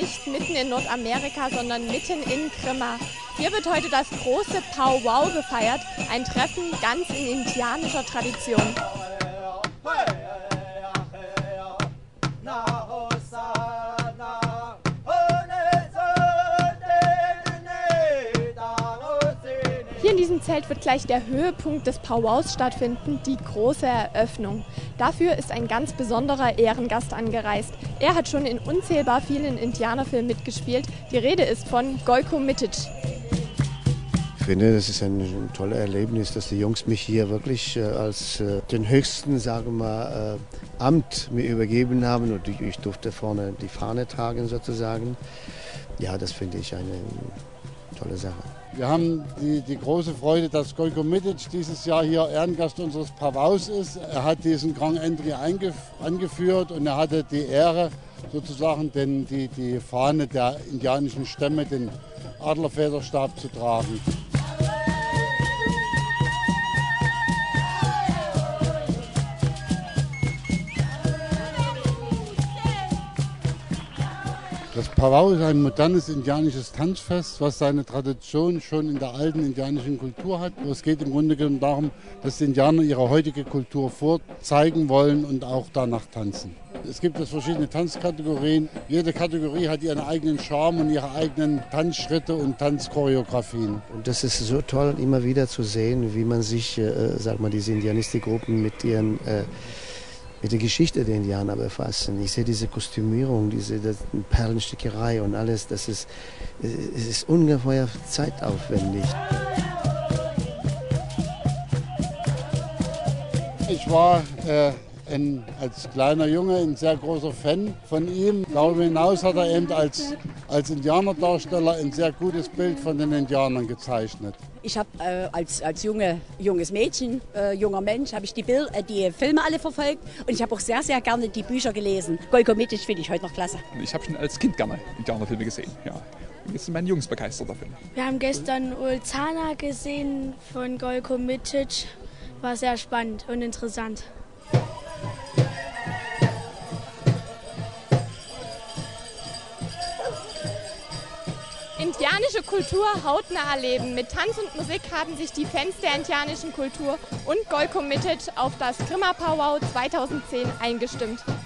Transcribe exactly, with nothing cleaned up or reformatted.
nicht mitten in Nordamerika, sondern mitten in Grimma. Hier wird heute das große Powwow gefeiert, ein Treffen ganz in indianischer Tradition. Hier in diesem Zelt wird gleich der Höhepunkt des Powwows stattfinden, die große Eröffnung. Dafür ist ein ganz besonderer Ehrengast angereist. Er hat schon in unzählbar vielen Indianerfilmen mitgespielt. Die Rede ist von Gojko Mitic. Ich finde, das ist ein tolles Erlebnis, dass die Jungs mich hier wirklich äh, als äh, den höchsten, sagen wir mal, äh, Amt mir übergeben haben. Und ich, ich durfte vorne die Fahne tragen sozusagen. Ja, das finde ich eine tolle Sache. Wir haben die, die große Freude, dass Gojko Mitic dieses Jahr hier Ehrengast unseres Powwows ist. Er hat diesen Grand Entry angeführt und er hatte die Ehre, sozusagen den, die, die Fahne der indianischen Stämme, den Adlerfederstab, zu tragen. Das Powwow ist ein modernes indianisches Tanzfest, was seine Tradition schon in der alten indianischen Kultur hat. Es geht im Grunde genommen darum, dass die Indianer ihre heutige Kultur vorzeigen wollen und auch danach tanzen. Es gibt jetzt verschiedene Tanzkategorien. Jede Kategorie hat ihren eigenen Charme und ihre eigenen Tanzschritte und Tanzchoreografien. Und das ist so toll, immer wieder zu sehen, wie man sich, äh, sag mal, diese Indianistikgruppen mit ihren äh, mit der Geschichte der Indianer befassen. Ich sehe diese Kostümierung, diese Perlenstickerei und alles, das ist, es ist ungeheuer zeitaufwendig. Ich war äh, ein, als kleiner Junge ein sehr großer Fan von ihm. Darüber hinaus hat er eben als, als Indianerdarsteller ein sehr gutes Bild von den Indianern gezeichnet. Ich habe äh, als, als junge, junges Mädchen, äh, junger Mensch, habe ich die, Bild, äh, die Filme alle verfolgt und ich habe auch sehr, sehr gerne die Bücher gelesen. Gojko Mitic finde ich heute noch klasse. Ich habe schon als Kind gerne Indianerfilme gesehen. Ja. Jetzt sind meine Jungs begeistert davon. Wir haben gestern Ulzana gesehen von Gojko Mitic. War sehr spannend und interessant. Indianische Kultur hautnah erleben. Mit Tanz und Musik haben sich die Fans der indianischen Kultur und Gojko Mitic auf das Grimma Powwow zweitausendzehn eingestimmt.